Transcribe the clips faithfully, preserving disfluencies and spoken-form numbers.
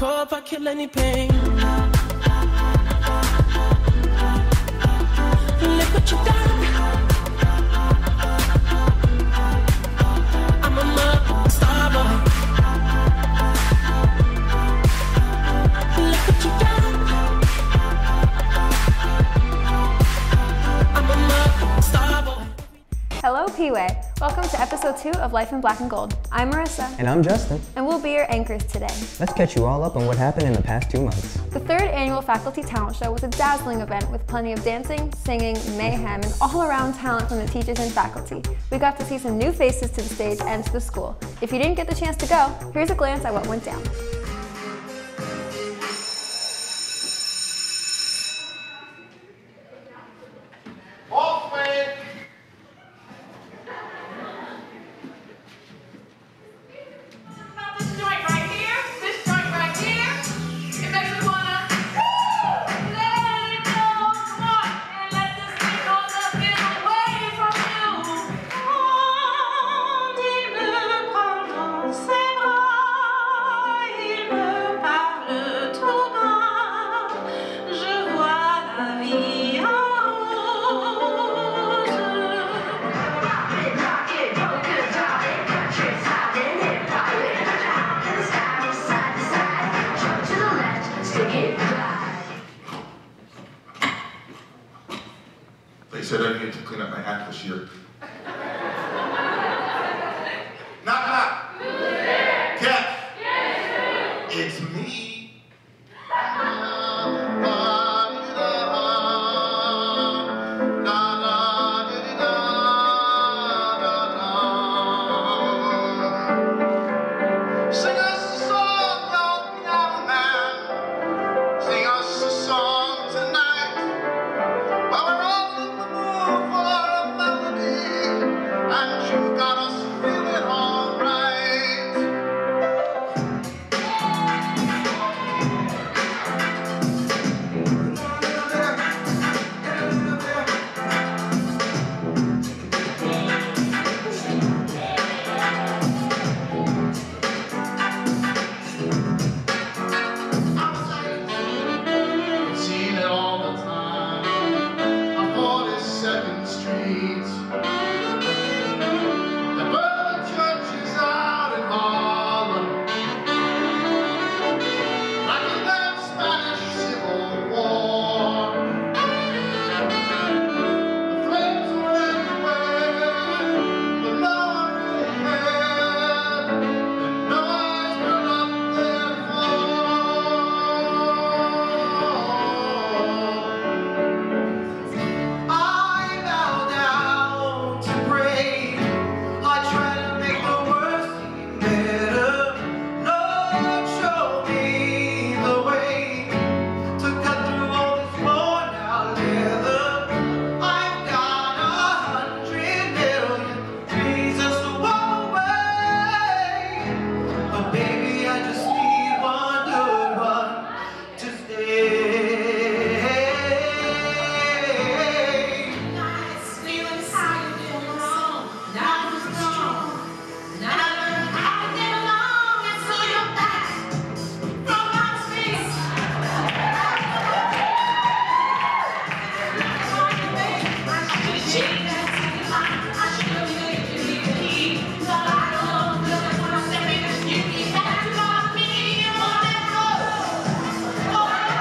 hope I kill any pain. Look what you done. I'm a mother star boy. Look what you done. I'm a mother star boy. Hello, P W A Y. Welcome to episode two of Life in Black and Gold. I'm Marisa. And I'm Justin. And we'll be your anchors today. Let's catch you all up on what happened in the past two months. The third annual Faculty Talent Show was a dazzling event with plenty of dancing, singing, mayhem, and all-around talent from the teachers and faculty. We got to see some new faces to the stage and to the school. If you didn't get the chance to go, here's a glance at what went down. They said I needed to clean up my act this year. Knock, knock. Who's there? Cat. Yes. It's me. Sing us a song, young, young man. Sing us a song tonight. While we're all in the mood for a melody, and you got us feeling all right. I'm seeing it all the time. On forty-second Street, the bird church is out in Harlem, like in that Spanish Civil War. The flames were everywhere, but no one really cared. And noise burned up their floor. I bow down to pray. I try to make the worst seem better. Lord, show me the way to cut through all this worn out leather. I've got a hundred million reasons to walk away, but baby, I just need one good one to stay. Nice feelings, how you doing wrong? Now I'm strong. Now I learn how to get along, and so you're back from outer space. I should've changed that second line. I should've made you leave the key. But I don't know that when I step in, you need that to love me and want that road. Oh,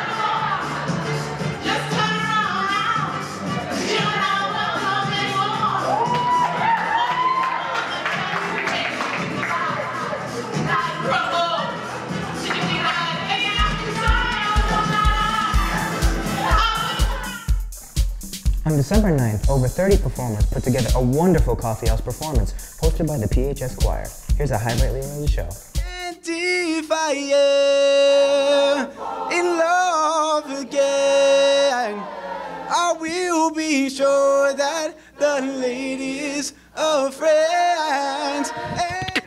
just turn around now. You don't know what love is for. Like crumble. Did you think that I'd hang out inside all night? On December ninth, over thirty performers put together a wonderful coffeehouse performance hosted by the P H S Choir. Here's a highlight reel of the show. And if I am in love again, I will be sure that the lady is a friend. And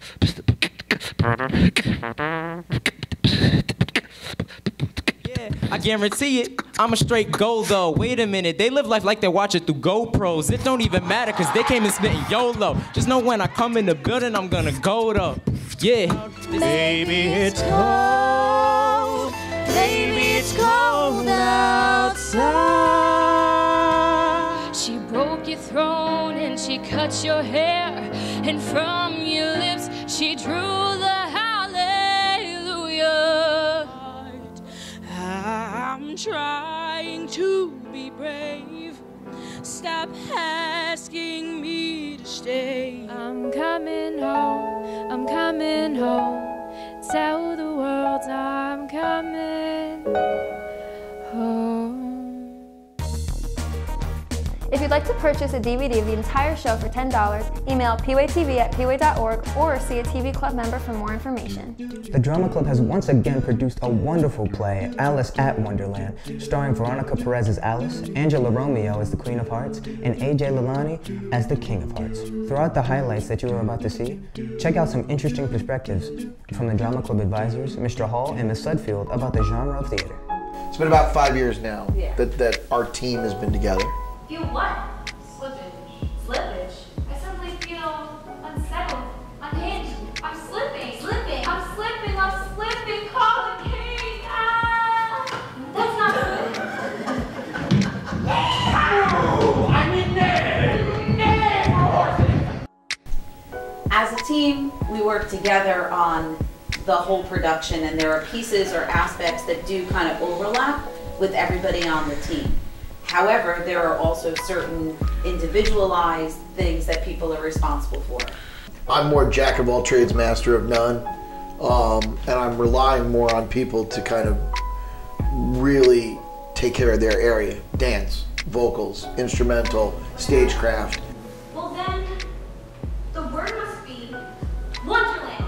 Yeah, I guarantee it. I'm a straight gold though. Wait a minute, they live life like they watch it through GoPros. It don't even matter cause they came and spitting YOLO. Just know when I come in the building, I'm gonna go though. Yeah. baby, it's cold. cut your hair, and from your lips she drew the hallelujah. I'm trying to be brave. Stop asking me to stay. I'm coming home, I'm coming home. Tell the world I'm coming home. If you'd like to purchase a D V D of the entire show for ten dollars, email P W A Y T V at P W A Y dot org or see a T V Club member for more information. The Drama Club has once again produced a wonderful play, Alice at Wonderland, starring Veronica Perez as Alice, Angela Romeo as the Queen of Hearts, and A J Lalani as the King of Hearts. Throughout the highlights that you are about to see, check out some interesting perspectives from the Drama Club advisors, Mister Hall and Miz Sudfield, about the genre of theater. It's been about five years now Yeah. that, that our team has been together. Feel what? Slippage. Slippage? I suddenly feel unsettled, unhinged. I'm slipping. Slipping. I'm slipping. I'm slipping. Call the king. Ah! That's not good. I'm in there! As a team, we work together on the whole production, and there are pieces or aspects that do kind of overlap with everybody on the team. However, there are also certain individualized things that people are responsible for. I'm more jack of all trades, master of none, um, and I'm relying more on people to kind of really take care of their area. Dance, vocals, instrumental, stagecraft. Well then, the word must be Wonderland.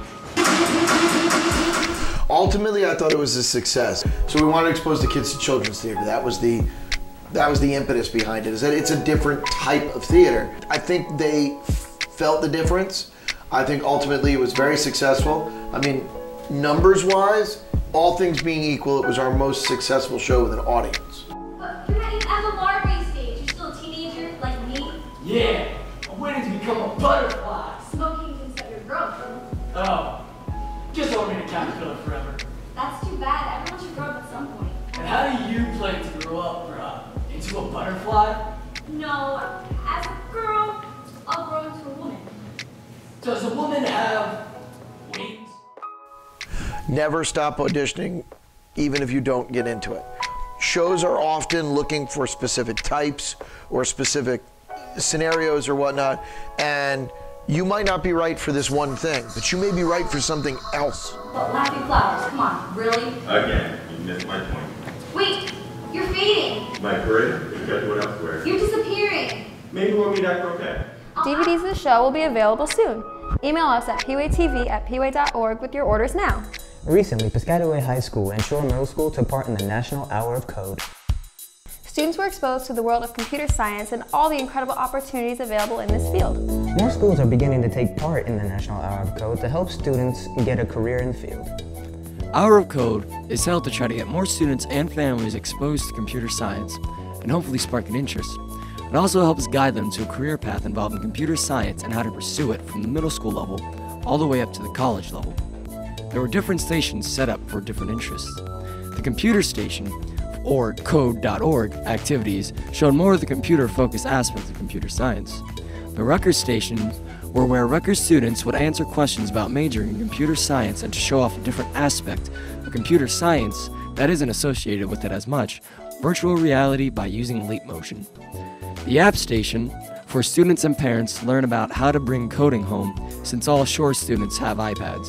Ultimately, I thought it was a success. So we wanted to expose the kids to children's theater. That was the That was the impetus behind it, is that it's a different type of theater. I think they felt the difference. I think ultimately it was very successful. I mean, numbers-wise, all things being equal, it was our most successful show with an audience. But you're not even at the Barbie stage. You're still a teenager like me. Yeah, I'm waiting to become a butterfly. Smoking can set your growth. Oh, just hold me to caterpillar forever. That's too bad. Everyone should grow up at some point. And how do you plan to grow up, bruh? Into a butterfly? No, as a girl, I'll grow into a woman. Does a woman have wings? Never stop auditioning, even if you don't get into it. Shows are often looking for specific types or specific scenarios or whatnot, and you might not be right for this one thing, but you may be right for something else. But laughing flowers, come on, really? Again, you missed my point. Wait, you're fading. My career is scheduled elsewhere. You're disappearing. Maybe we'll meet at croquet. D V Ds of the show will be available soon. Email us at P W A Y T V at P W A Y dot org with your orders now. Recently, Piscataway High School and Schor Middle School took part in the National Hour of Code. Students were exposed to the world of computer science and all the incredible opportunities available in this field. More schools are beginning to take part in the National Hour of Code to help students get a career in the field. Hour of Code is held to try to get more students and families exposed to computer science and hopefully spark an interest. It also helps guide them to a career path involving computer science and how to pursue it from the middle school level all the way up to the college level. There were different stations set up for different interests. The computer station, or code dot org, activities showed more of the computer-focused aspects of computer science. The Rutgers stations were where Rutgers students would answer questions about majoring in computer science and to show off a different aspect of computer science that isn't associated with it as much, virtual reality by using leap motion. The App Station, for students and parents to learn about how to bring coding home, since all Schor students have iPads.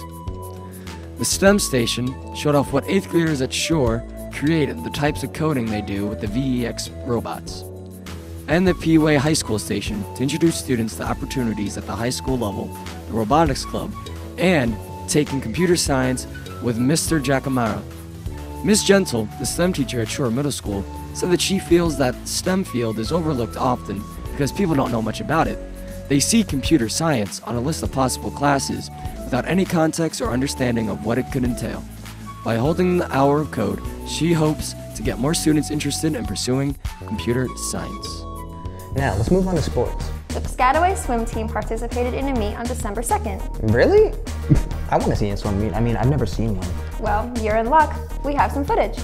The STEM Station showed off what eighth graders at Schor created, the types of coding they do with the V E X robots. And the P W A Y High School Station to introduce students to opportunities at the high school level, the robotics club, and taking computer science with Mister Giacomaro. Miz Gentle, the STEM teacher at Schor Middle School, said that she feels that the STEM field is overlooked often because people don't know much about it. They see computer science on a list of possible classes without any context or understanding of what it could entail. By holding the Hour of Code, she hopes to get more students interested in pursuing computer science. Now, let's move on to sports. The Piscataway swim team participated in a meet on December second. Really? I want to see a swim meet. I mean, I've never seen one. Well, you're in luck. We have some footage.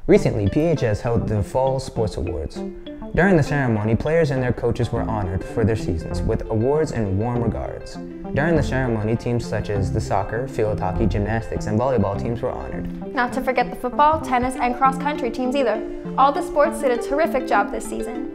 Recently, P H S held the Fall Sports Awards. During the ceremony, players and their coaches were honored for their seasons with awards and warm regards. During the ceremony, teams such as the soccer, field hockey, gymnastics, and volleyball teams were honored. Not to forget the football, tennis, and cross-country teams either. All the sports did a terrific job this season.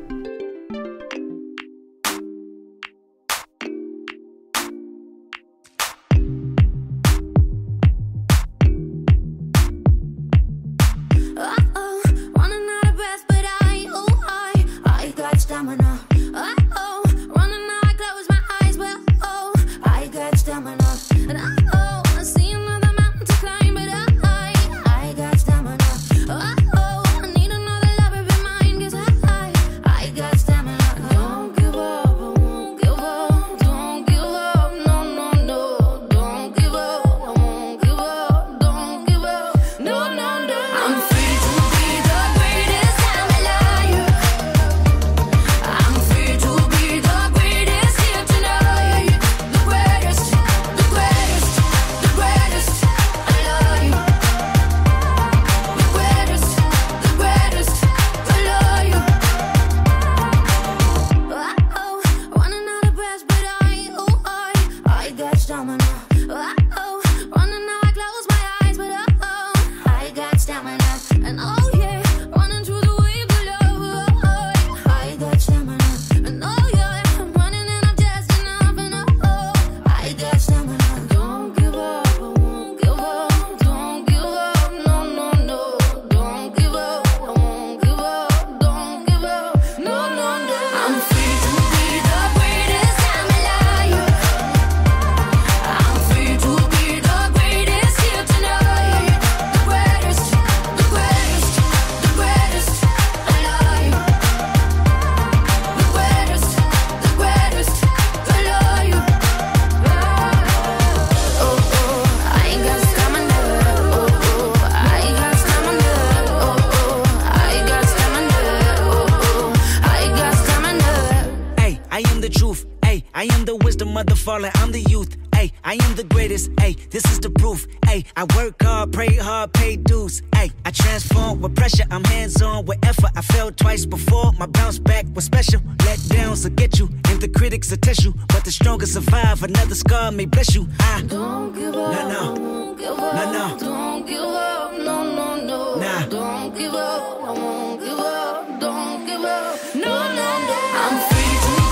I'm the youth, ayy, I am the greatest, ayy, this is the proof, ayy, I work hard, pray hard, pay dues, ayy, I transform with pressure, I'm hands-on with effort, I fell twice before, my bounce back was special, let downs will get you, and the critics will test you, but the strongest survive, another scar may bless you, I don't give up, no, no, don't give up, no, no, don't give up, no, no, no, nah, don't give up, I won't give up, don't give up, no, no, no, I'm free.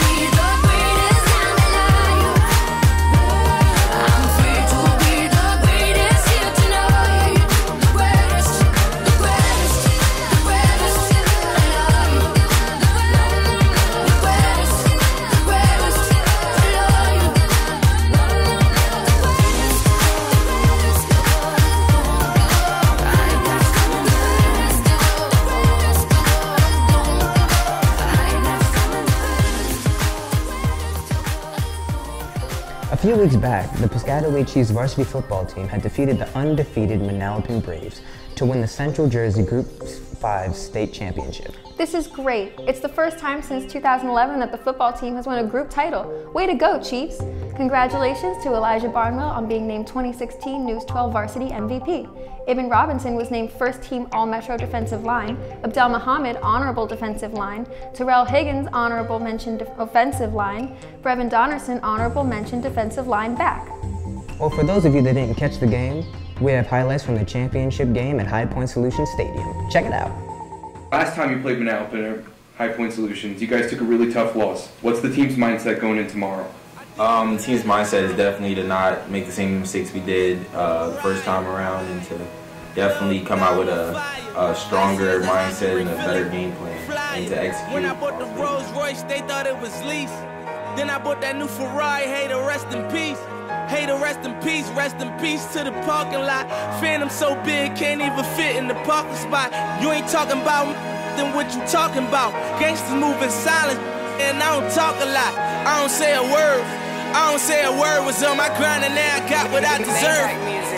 A few weeks back, the Piscataway Chiefs varsity football team had defeated the undefeated Manalapan Braves to win the Central Jersey Group five state championship. This is great. It's the first time since two thousand eleven that the football team has won a group title. Way to go, Chiefs! Congratulations to Elijah Barnwell on being named twenty sixteen News twelve Varsity M V P. Ibn Robinson was named First Team All-Metro Defensive Line, Abdel Muhammad Honorable Defensive Line, Terrell Higgins Honorable Mention De Offensive Line, Brevin Donnerson Honorable Mention Defensive Line Back. Well, for those of you that didn't catch the game, we have highlights from the championship game at Highpoint Solutions Stadium. Check it out. Last time you played Manalapan at Highpoint Solutions, you guys took a really tough loss. What's the team's mindset going in tomorrow? Um, the team's mindset is definitely to not make the same mistakes we did uh, the first time around, and to definitely come out with a, a stronger mindset and a better game plan, and to execute. When I bought the Rolls Royce, they thought it was lease. Then I bought that new Ferrari, hey, to rest in peace. Hey, to rest in peace, rest in peace to the parking lot. Phantom so big, can't even fit in the parking spot. You ain't talking about then what you talking about. Gangsters moving silent, and I don't talk a lot. I don't say a word. I don't say a word. Was on my grind and now I got what I deserve.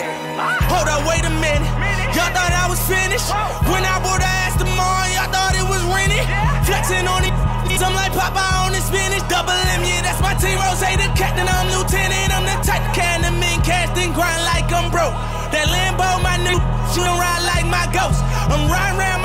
Hold up, wait a minute. Y'all thought I was finished. When I bought the ass tomorrow, y'all thought it was rented. Flexing on it, I'm like Popeye on the spinach. Double M, yeah, that's my team. Rose, the captain, I'm lieutenant. I'm the type of can of men cast and grind like I'm broke. That Lambo, my new, shooting ride like my ghost. I'm riding around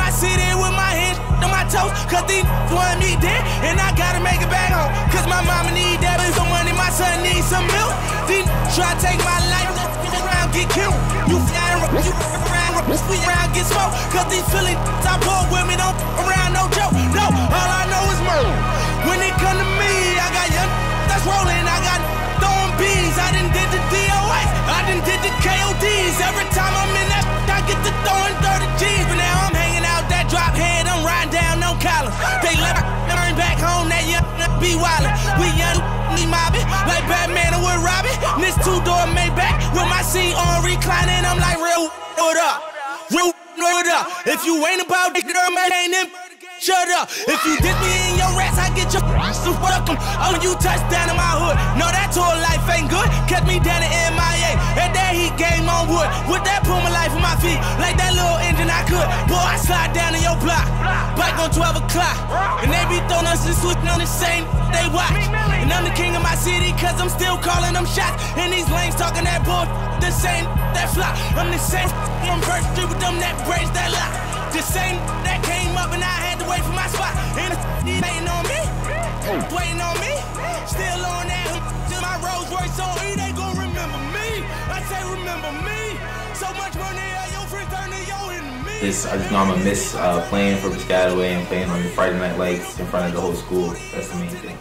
house, cause these want me dead, and I gotta make it back home. Cause my mama need that, and some money, my son needs some milk. These try to take my life, around get killed. You flying around, you around, we around get smoked. Cause these Philly I pull with me, don't around no joke. No, all I know is murder. When it come to me, I got young that's rolling, I got throwing bees. I done did the D O As, I done did the K O Ds. Every time I'm in that, I get to throwing thirty G's. But now I'm hanging out that drop head, I'm riding down no collar. They let me earn back home, that young be wildin'. We young, me mobbing, like Batman or with Robin. This two-door Maybach with my seat on reclining. I'm like, real, what up? Real, what up? If you ain't about it, girl, man, ain't him. Shut up. If you dip me in your rats, I get your so welcome. Oh, you touchdown in my hood. No, that tour life ain't good. Kept me down in M I A. And that heat game on wood. With that Puma life on my feet. Like that little engine I could. Boy, I slide down in your block. Bike on twelve o'clock. And they be throwing us and switching on the same they watch. And I'm the king of my city, cause I'm still calling them shots. And these lanes talking that bull, the same that flop. I'm the same on Bird Street with them that braids that lock. The same that came up and I had to wait for my spot. And it's waiting on me, waiting on me. Still on that, my Rolls Royce on E, they gon' remember me. I say remember me. So much money, your friends turn to your enemy. This, I just know I'm gonna miss uh, playing for Piscataway and playing on the Friday night lights in front of the whole school. That's the main thing.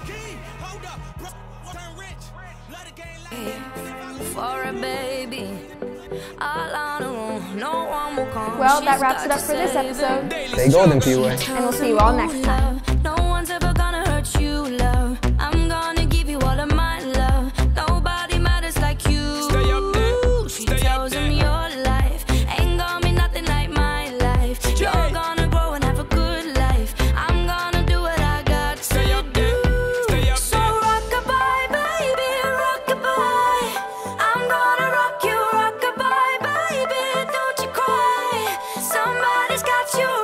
For a baby, all I know, no one will come. Well, that wraps it up for this episode. Stay golden, P W A. And we'll see you all next time. No one's ever gonna hurt you, love. I'm gonna give you all of my love. Nobody matters like you. Stay up there. She tells him your life ain't gonna be nothing like my life. You're gonna grow and have a good life. I'm gonna do what I got to do. So rock-a-bye, baby, rock-a-bye. I'm gonna rock you, rock-a-bye, baby. Don't you cry. Somebody's got you.